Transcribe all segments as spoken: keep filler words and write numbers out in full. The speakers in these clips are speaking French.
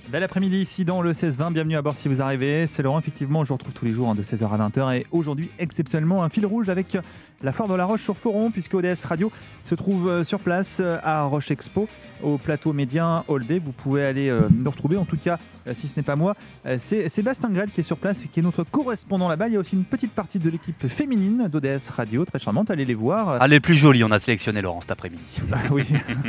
Bel après-midi ici dans le seize vingt, bienvenue à bord si vous arrivez, c'est Laurent, effectivement je vous retrouve tous les jours hein, de seize heures à vingt heures et aujourd'hui exceptionnellement un fil rouge avec la foire de la Roche sur Foron puisque O D S Radio se trouve sur place à Roche Expo au plateau médien Hall B. Vous pouvez aller euh, nous retrouver, en tout cas euh, si ce n'est pas moi, euh, c'est Sébastien Grel qui est sur place et qui est notre correspondant là-bas. Il y a aussi une petite partie de l'équipe féminine d'O D S Radio, très charmante, allez les voir. Ah, les plus jolies, on a sélectionné Laurent cet après-midi. Bah, oui.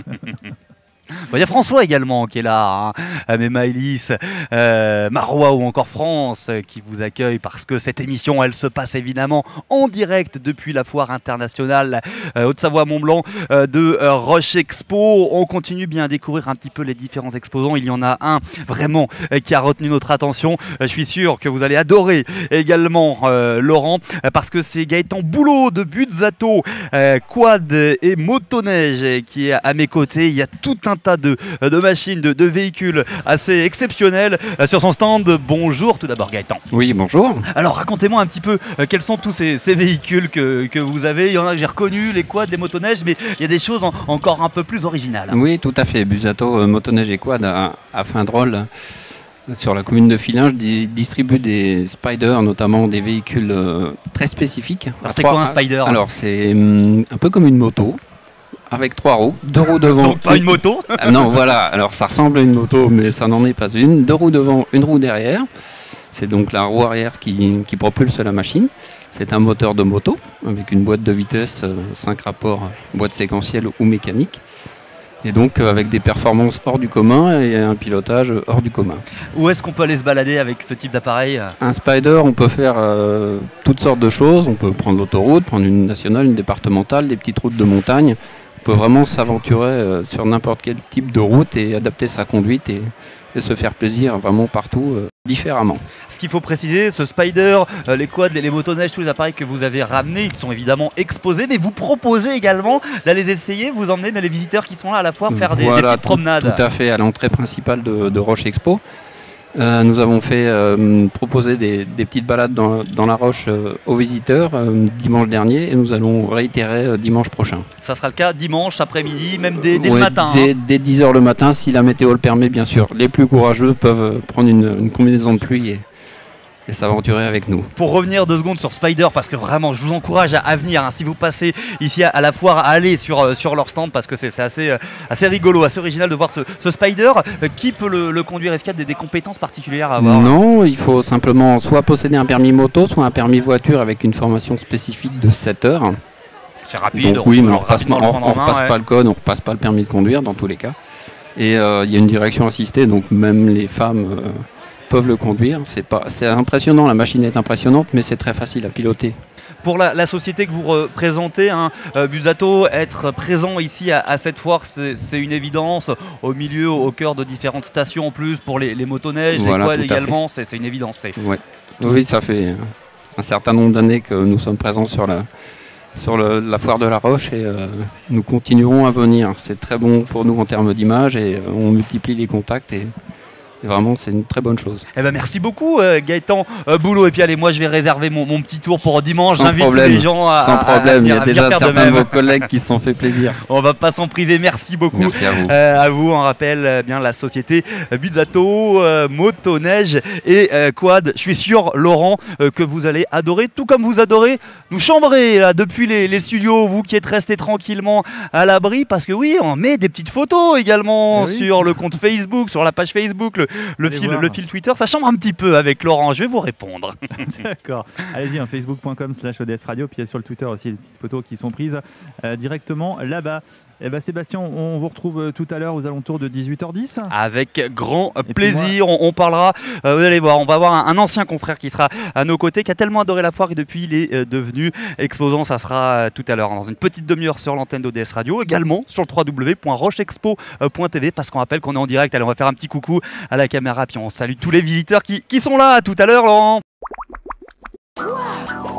Il y a François également qui est là, hein. Mais Maëlys, euh, Marois ou encore France euh, qui vous accueille parce que cette émission elle se passe évidemment en direct depuis la foire internationale euh, Haute-Savoie-Mont-Blanc euh, de euh, Roche Expo. On continue bien à découvrir un petit peu les différents exposants. Il y en a un vraiment euh, qui a retenu notre attention. Euh, je suis sûr que vous allez adorer également euh, Laurent euh, parce que c'est Gaëtan Boulot de Buzzato, euh, quad et motoneige qui est à mes côtés. Il y a tout un tas de, de machines, de, de véhicules assez exceptionnels euh, sur son stand. Bonjour tout d'abord Gaëtan. Oui, bonjour. Alors racontez-moi un petit peu euh, quels sont tous ces, ces véhicules que, que vous avez. Il y en a que j'ai reconnu, les quads, les motoneiges, mais il y a des choses en, encore un peu plus originales. Oui, tout à fait. Buzzato, euh, motoneige et quad à, à Findrol, euh, sur la commune de Fillinges, di distribue des spiders, notamment des véhicules euh, très spécifiques. Alors c'est quoi un spider? Alors c'est hum, un peu comme une moto. Avec trois roues, deux roues devant. Donc pas une moto. Ah, non, voilà, alors ça ressemble à une moto, mais ça n'en est pas une. Deux roues devant, une roue derrière. C'est donc la roue arrière qui, qui propulse la machine. C'est un moteur de moto, avec une boîte de vitesse, cinq rapports, boîte séquentielle ou mécanique. Et donc euh, avec des performances hors du commun et un pilotage hors du commun. Où est-ce qu'on peut aller se balader avec ce type d'appareil? Un spider, on peut faire euh, toutes sortes de choses. On peut prendre l'autoroute, prendre une nationale, une départementale, des petites routes de montagne. On peut vraiment s'aventurer euh, sur n'importe quel type de route et adapter sa conduite et, et se faire plaisir vraiment partout, euh, différemment. Ce qu'il faut préciser, ce spider, euh, les quads, les, les motoneiges, tous les appareils que vous avez ramenés, ils sont évidemment exposés, mais vous proposez également d'aller les essayer, vous emmenez mais les visiteurs qui sont là à la fois faire des, voilà, des petites tout, promenades. Tout à fait, à l'entrée principale de, de Roche Expo. Euh, nous avons fait euh, proposer des, des petites balades dans, dans la Roche euh, aux visiteurs euh, dimanche dernier et nous allons réitérer euh, dimanche prochain. Ça sera le cas dimanche après-midi, même dès, dès ouais, le matin. Dès, hein. dès dix heures le matin, si la météo le permet, bien sûr. Les plus courageux peuvent prendre une, une combinaison de pluie et, et s'aventurer avec nous. Pour revenir deux secondes sur Spider, parce que vraiment je vous encourage à, à venir, hein, si vous passez ici à, à la foire, à aller sur, euh, sur leur stand parce que c'est assez, euh, assez rigolo, assez original de voir ce, ce Spider. Euh, qui peut le, le conduire? Est-ce qu'il y a des, des compétences particulières à avoir? Non, il faut simplement soit posséder un permis moto, soit un permis voiture avec une formation spécifique de sept heures. C'est rapide. Donc, oui, mais on ne repasse, rapidement on, le on prendre en main, repasse ouais. pas le code, on ne repasse pas le permis de conduire dans tous les cas. Et euh, il y a une direction assistée, donc même les femmes euh, peuvent le conduire. C'est pas, c'est impressionnant, la machine est impressionnante, mais c'est très facile à piloter. Pour la, la société que vous représentez, hein, euh, Buzzato, être présent ici à, à cette foire, c'est une évidence. Au milieu, au, au cœur de différentes stations en plus, pour les, les motoneiges, Voilà, les quads également, c'est une évidence. Ouais. Oui, ça fait un certain nombre d'années que nous sommes présents sur la, sur le, la foire de la Roche et euh, nous continuerons à venir. C'est très bon pour nous en termes d'image et euh, on multiplie les contacts et, et vraiment c'est une très bonne chose. Eh ben, merci beaucoup euh, Gaëtan euh, Boulot. Et puis allez, moi je vais réserver mon, mon petit tour pour dimanche. J'invite tous les gens à, Sans à, problème, à venir, il y a déjà certains de, de vos collègues qui se sont fait plaisir. On va pas s'en priver, merci beaucoup. Merci à vous. Euh, à vous, on rappelle euh, bien la société Buzzato, euh, motoneige et euh, quad. Je suis sûr, Laurent, euh, que vous allez adorer, tout comme vous adorez nous chambrer là, depuis les, les studios, vous qui êtes restés tranquillement à l'abri, parce que oui, on met des petites photos également oui. sur le compte Facebook, sur la page Facebook, le, le, fil, le fil Twitter. Ça chambre un petit peu avec Laurent, je vais vous répondre. D'accord, allez-y, hein, facebook point com slash O D S Radio, puis il y a sur le Twitter aussi des petites photos qui sont prises euh, directement là-bas. Eh ben Sébastien, on vous retrouve tout à l'heure aux alentours de dix-huit heures dix. Avec grand plaisir, on, on parlera, euh, vous allez voir, on va avoir un, un ancien confrère qui sera à nos côtés, qui a tellement adoré la foire et depuis il est euh, devenu exposant. Ça sera euh, tout à l'heure, dans une petite demi-heure sur l'antenne d'O D S Radio, également sur le w w w point roche expo point t v, parce qu'on rappelle qu'on est en direct. Allez, on va faire un petit coucou à la caméra, puis on salue tous les visiteurs qui, qui sont là. À tout à l'heure, Laurent.